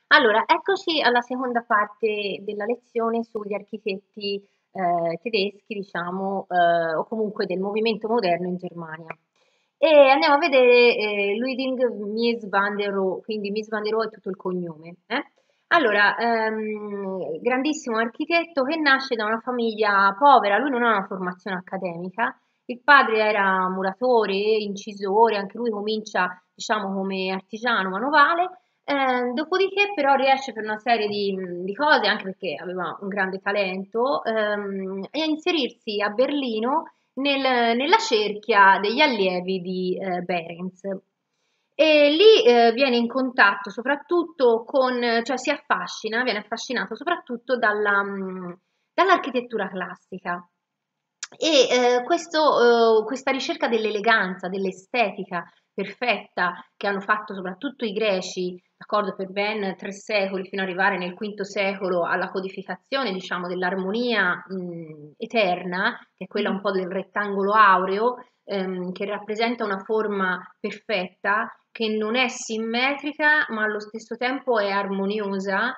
Allora, eccoci alla seconda parte della lezione sugli architetti tedeschi, diciamo, o comunque del movimento moderno in Germania. E andiamo a vedere Ludwig Mies van der Rohe, quindi Mies van der Rohe è tutto il cognome. Allora, grandissimo architetto che nasce da una famiglia povera, lui non ha una formazione accademica, il padre era muratore, incisore, anche lui comincia, diciamo, come artigiano manovale. Dopodiché però riesce per una serie di cose, anche perché aveva un grande talento, a inserirsi a Berlino nella cerchia degli allievi di Behrens. E lì viene in contatto soprattutto con, cioè si affascina, viene affascinato soprattutto dall'architettura classica. E questa ricerca dell'eleganza, dell'estetica perfetta che hanno fatto soprattutto i greci, d'accordo, per ben 3 secoli, fino ad arrivare nel V secolo alla codificazione, diciamo, dell'armonia eterna, che è quella un po' del rettangolo aureo, che rappresenta una forma perfetta, che non è simmetrica, ma allo stesso tempo è armoniosa,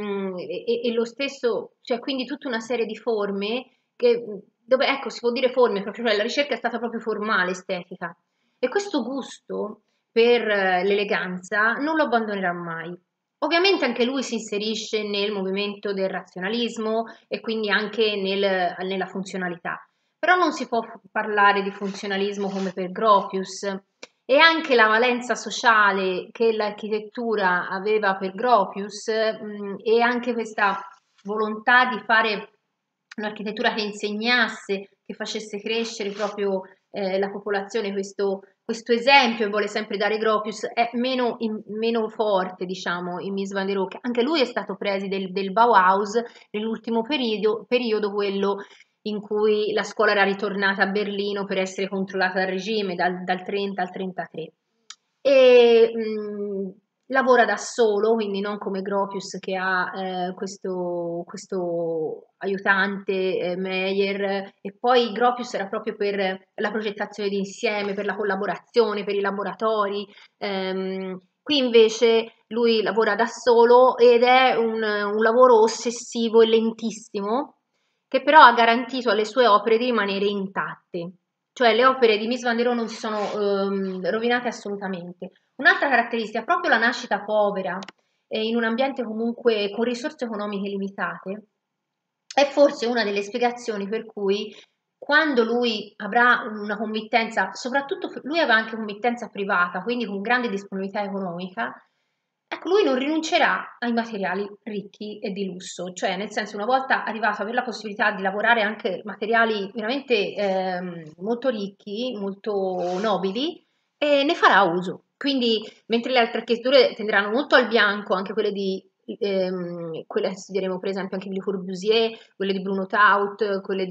e lo stesso, cioè quindi tutta una serie di forme che, dove ecco, si può dire forme, proprio, cioè la ricerca è stata proprio formale, estetica. E questo gusto per l'eleganza non lo abbandonerà mai. Ovviamente anche lui si inserisce nel movimento del razionalismo e quindi anche nella funzionalità. Però non si può parlare di funzionalismo come per Gropius, e anche la valenza sociale che l'architettura aveva per Gropius, e anche questa volontà di fare un'architettura che insegnasse, che facesse crescere proprio la popolazione, questo esempio che vuole sempre dare Gropius è meno forte, diciamo, in Mies van der Rohe. Anche lui è stato preside del Bauhaus nell'ultimo periodo, quello in cui la scuola era ritornata a Berlino per essere controllata dal regime dal 30 al 33. E lavora da solo, quindi non come Gropius che ha questo aiutante Meyer, e poi Gropius era proprio per la progettazione d'insieme, per la collaborazione, per i laboratori. Qui invece lui lavora da solo ed è un lavoro ossessivo e lentissimo, che però ha garantito alle sue opere di rimanere intatte. Cioè le opere di Mies van der Rohe non si sono rovinate assolutamente. Un'altra caratteristica è proprio la nascita povera in un ambiente comunque con risorse economiche limitate, è forse una delle spiegazioni per cui quando lui avrà una committenza, soprattutto lui aveva anche committenza privata, quindi con grande disponibilità economica, ecco, lui non rinuncerà ai materiali ricchi e di lusso, cioè nel senso una volta arrivato ad avere la possibilità di lavorare anche materiali veramente molto ricchi, molto nobili, ne farà uso. Quindi mentre le altre architetture tenderanno molto al bianco, anche quelle che studieremo per esempio anche di Le Corbusier, quelle di Bruno Taut, quelle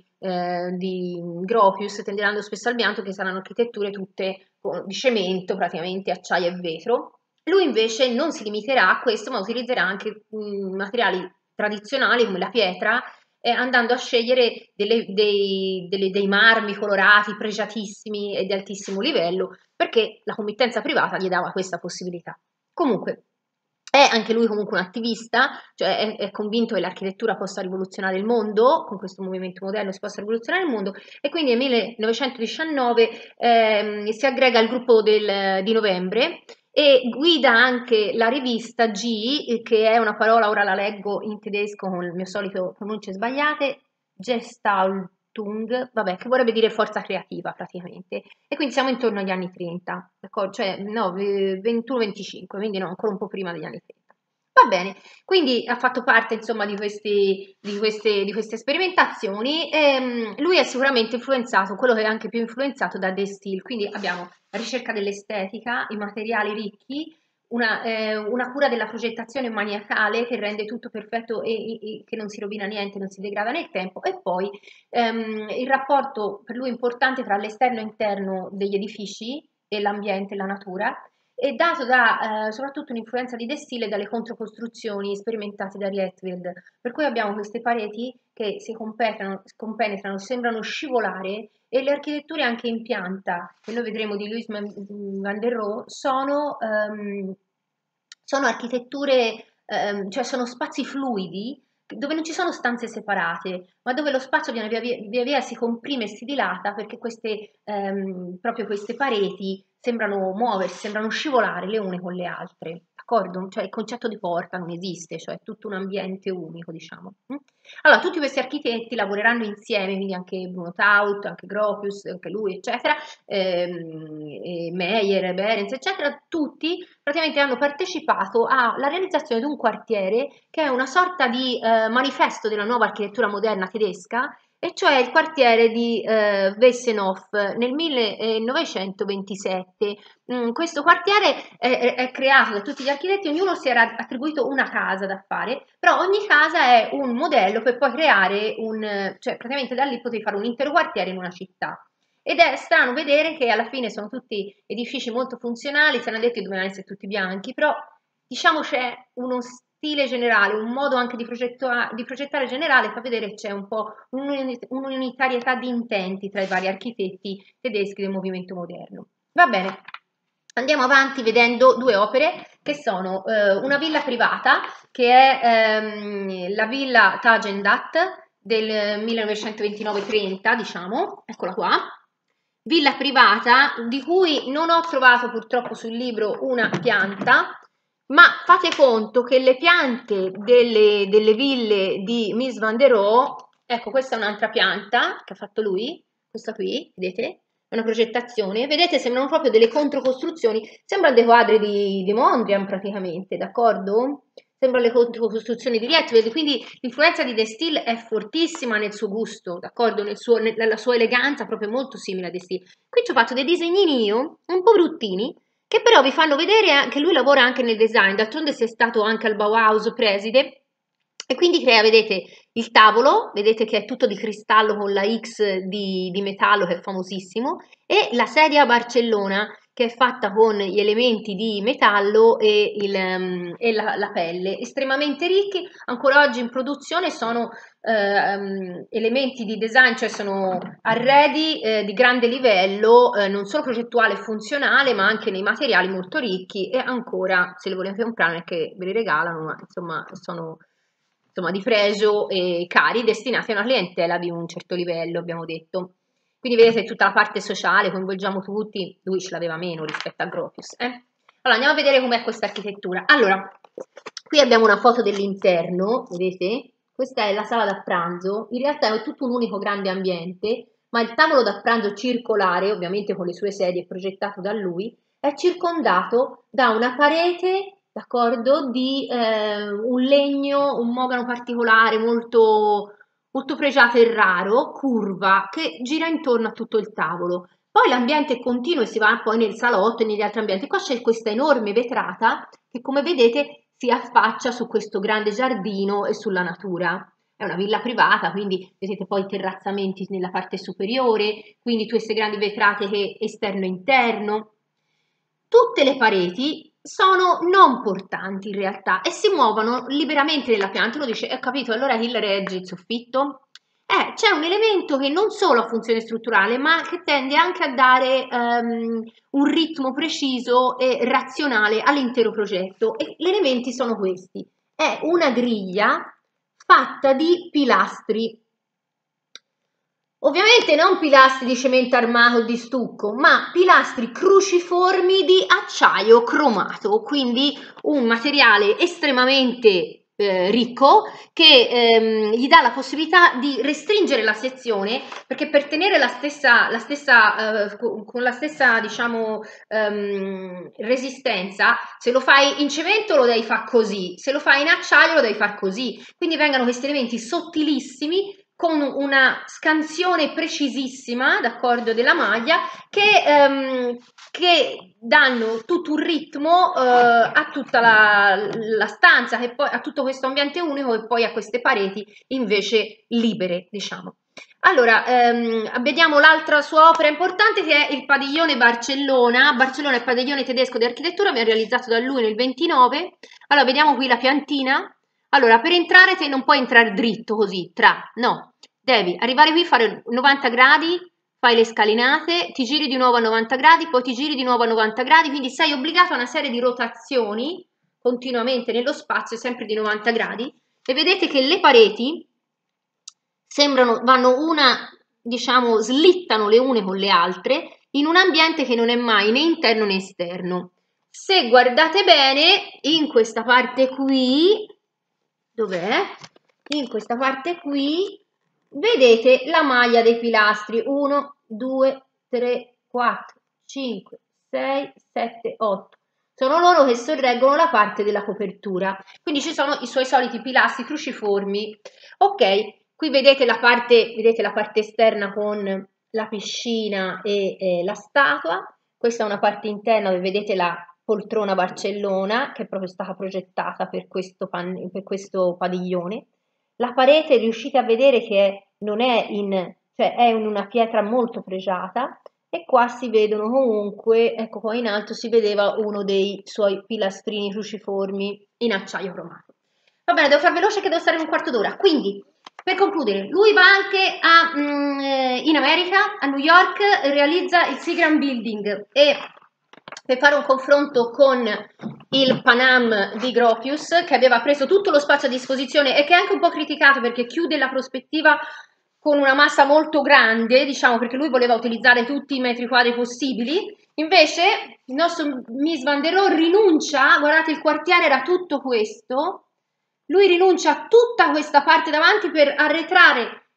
di Gropius, tenderanno spesso al bianco, che saranno architetture tutte di cemento, praticamente acciaio e vetro. Lui invece non si limiterà a questo, ma utilizzerà anche materiali tradizionali come la pietra, andando a scegliere dei marmi colorati, pregiatissimi e di altissimo livello, perché la committenza privata gli dava questa possibilità. Comunque, è anche lui comunque un attivista, cioè è convinto che l'architettura possa rivoluzionare il mondo, con questo movimento moderno si possa rivoluzionare il mondo, e quindi nel 1919 si aggrega al gruppo di novembre e guida anche la rivista G, che è una parola, ora la leggo in tedesco con il mio solito pronunce sbagliate, Gestaltung, vabbè, che vorrebbe dire forza creativa praticamente. E quindi siamo intorno agli anni 30, d'accordo? Cioè, no, 21-25, quindi no, ancora un po' prima degli anni 30. Va bene, quindi ha fatto parte insomma di queste sperimentazioni, e lui è sicuramente influenzato, quello che è anche più influenzato da De Stijl, quindi abbiamo la ricerca dell'estetica, i materiali ricchi, una cura della progettazione maniacale che rende tutto perfetto e che non si rovina niente, non si degrada nel tempo, e poi il rapporto per lui importante tra l'esterno e l'interno degli edifici e l'ambiente e la natura, è dato da soprattutto un'influenza di De Stijl e dalle controcostruzioni sperimentate da Rietveld, per cui abbiamo queste pareti che si compenetrano, sembrano scivolare, e le architetture anche in pianta, che noi vedremo di Louis van der Rohe, sono architetture, cioè sono spazi fluidi dove non ci sono stanze separate, ma dove lo spazio via via si comprime e si dilata perché proprio queste pareti sembrano muoversi, sembrano scivolare le une con le altre, d'accordo? Cioè il concetto di porta non esiste, cioè è tutto un ambiente unico, diciamo. Allora, tutti questi architetti lavoreranno insieme, quindi anche Bruno Taut, anche Gropius, anche lui, eccetera, e Meyer, Behrens, eccetera, tutti praticamente hanno partecipato alla realizzazione di un quartiere che è una sorta di manifesto della nuova architettura moderna tedesca, e cioè il quartiere di Wessenhof nel 1927. Questo quartiere è creato da tutti gli architetti, ognuno si era attribuito una casa da fare, però ogni casa è un modello per poi creare cioè praticamente da lì potevi fare un intero quartiere in una città. Ed è strano vedere che alla fine sono tutti edifici molto funzionali, si erano detti che dovevano essere tutti bianchi, però diciamo c'è uno stile generale, un modo anche di progettare generale, fa vedere che c'è un po' un'unitarietà di intenti tra i vari architetti tedeschi del movimento moderno. Va bene, andiamo avanti vedendo due opere che sono una villa privata, che è la villa Tagendat del 1929-30, diciamo, eccola qua. Villa privata di cui non ho trovato purtroppo sul libro una pianta, ma fate conto che le piante delle ville di Mies van der Rohe, ecco questa è un'altra pianta che ha fatto lui, questa qui, vedete? È una progettazione, vedete sembrano proprio delle controcostruzioni, sembrano dei quadri di Mondrian praticamente, d'accordo? Sembrano le controcostruzioni di Rietveld, quindi l'influenza di De Stijl è fortissima nel suo gusto, d'accordo? Nella sua eleganza, proprio molto simile a De Stijl. Qui ci ho fatto dei disegnini io, un po' bruttini, che però vi fanno vedere che lui lavora anche nel design, d'altronde si è stato anche al Bauhaus preside, e quindi crea, vedete, il tavolo, vedete che è tutto di cristallo con la X di metallo che è famosissimo, e la sedia a Barcellona che è fatta con gli elementi di metallo e la pelle, estremamente ricchi, ancora oggi in produzione sono elementi di design, cioè sono arredi di grande livello, non solo progettuale e funzionale, ma anche nei materiali molto ricchi, e ancora se li volete comprare non è che ve li regalano, ma insomma sono insomma, di pregio e cari, destinati a una clientela di un certo livello, abbiamo detto. Quindi vedete tutta la parte sociale, coinvolgiamo tutti, lui ce l'aveva meno rispetto a Gropius. Allora andiamo a vedere com'è questa architettura. Allora, qui abbiamo una foto dell'interno, vedete? Questa è la sala da pranzo, in realtà è tutto un unico grande ambiente, ma il tavolo da pranzo circolare, ovviamente con le sue sedie progettato da lui, è circondato da una parete, d'accordo, di un legno, un mogano particolare molto, molto pregiato e raro, curva, che gira intorno a tutto il tavolo. Poi l'ambiente è continuo e si va poi nel salotto e negli altri ambienti. Qua c'è questa enorme vetrata che, come vedete, si affaccia su questo grande giardino e sulla natura. È una villa privata, quindi vedete poi i terrazzamenti nella parte superiore, quindi queste grandi vetrate che esterno e interno. Tutte le pareti sono non portanti in realtà e si muovono liberamente nella pianta. Uno dice, ho capito, allora chi le regge il soffitto? C'è un elemento che non solo ha funzione strutturale, ma che tende anche a dare un ritmo preciso e razionale all'intero progetto. E gli elementi sono questi. È una griglia fatta di pilastri. Ovviamente non pilastri di cemento armato o di stucco, ma pilastri cruciformi di acciaio cromato, quindi un materiale estremamente ricco che gli dà la possibilità di restringere la sezione, perché per tenere con la stessa diciamo resistenza, se lo fai in cemento lo devi fare così, se lo fai in acciaio lo devi fare così, quindi vengono questi elementi sottilissimi con una scansione precisissima, d'accordo, della maglia che danno tutto un ritmo a tutta la stanza, che poi, a tutto questo ambiente unico e poi a queste pareti invece libere, diciamo. Allora, vediamo l'altra sua opera importante che è il Padiglione Barcellona. Barcellona è il padiglione tedesco di architettura, viene realizzato da lui nel 29. Allora, vediamo qui la piantina. Allora, per entrare te non puoi entrare dritto così, no, devi arrivare qui, fare 90 gradi, fai le scalinate, ti giri di nuovo a 90 gradi, poi ti giri di nuovo a 90 gradi, quindi sei obbligato a una serie di rotazioni continuamente nello spazio, sempre di 90 gradi, e vedete che le pareti vanno una, diciamo, slittano le une con le altre in un ambiente che non è mai né interno né esterno. Se guardate bene, in questa parte qui, dov'è? In questa parte qui, vedete la maglia dei pilastri, 1, 2, 3, 4, 5, 6, 7, 8. Sono loro che sorreggono la parte della copertura, quindi ci sono i suoi soliti pilastri cruciformi. Ok, qui vedete la parte esterna con la piscina e la statua. Questa è una parte interna dove vedete la poltrona Barcellona, che è proprio stata progettata per questo padiglione. La parete riuscite a vedere che non è cioè è in una pietra molto pregiata, e qua si vedono comunque, ecco qua in alto si vedeva uno dei suoi pilastrini cruciformi in acciaio cromato. Va bene, devo far veloce che devo stare un quarto d'ora. Quindi, per concludere, lui va anche in America, a New York, realizza il Seagram Building, e per fare un confronto con il Pan Am di Gropius, che aveva preso tutto lo spazio a disposizione e che è anche un po' criticato perché chiude la prospettiva con una massa molto grande, diciamo, perché lui voleva utilizzare tutti i metri quadri possibili. Invece il nostro Mies van der Rohe rinuncia, guardate, il quartiere era tutto questo, lui rinuncia a tutta questa parte davanti per arretrare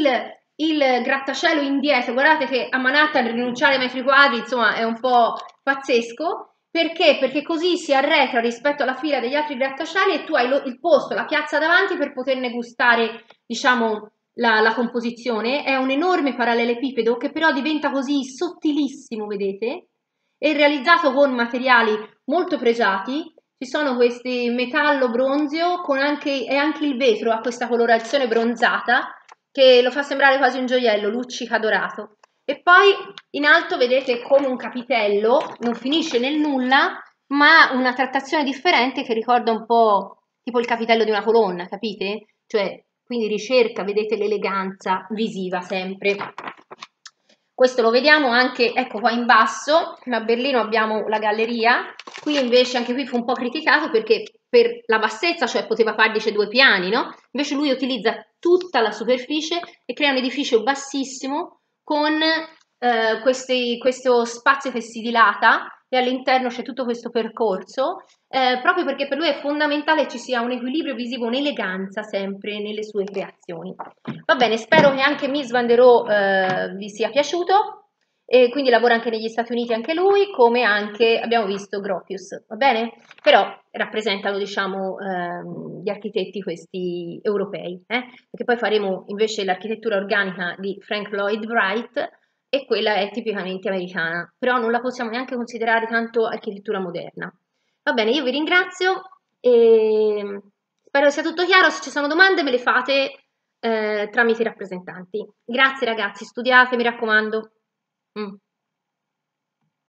il grattacielo indietro. Guardate che a Manhattan rinunciare ai metri quadri, insomma, è un po' pazzesco. Perché? Perché così si arretra rispetto alla fila degli altri grattacieli e tu hai il posto, la piazza davanti per poterne gustare, diciamo, la composizione. È un enorme parallelepipedo che però diventa così sottilissimo, vedete? È realizzato con materiali molto pregiati. Ci sono questi metallo bronzeo e anche il vetro ha questa colorazione bronzata che lo fa sembrare quasi un gioiello, luccica dorato. E poi in alto vedete come un capitello, non finisce nel nulla, ma una trattazione differente che ricorda un po' tipo il capitello di una colonna, capite? Cioè, quindi ricerca, vedete l'eleganza visiva sempre. Questo lo vediamo anche, ecco qua in basso, a Berlino abbiamo la galleria, qui invece anche qui fu un po' criticato perché per la bassezza, cioè poteva fardice 2 piani, no? Invece lui utilizza tutta la superficie e crea un edificio bassissimo con questo spazio che si dilata, e all'interno c'è tutto questo percorso, proprio perché per lui è fondamentale ci sia un equilibrio visivo, un'eleganza sempre nelle sue creazioni. Va bene, spero che anche Mies van der Rohe vi sia piaciuto, e quindi lavora anche negli Stati Uniti anche lui, come anche abbiamo visto Gropius, va bene? Però rappresentano, diciamo, gli architetti questi europei, perché poi faremo invece l'architettura organica di Frank Lloyd Wright, e quella è tipicamente americana, però non la possiamo neanche considerare tanto architettura moderna. Va bene, io vi ringrazio e spero sia tutto chiaro. Se ci sono domande me le fate tramite i rappresentanti. Grazie ragazzi, studiate, mi raccomando.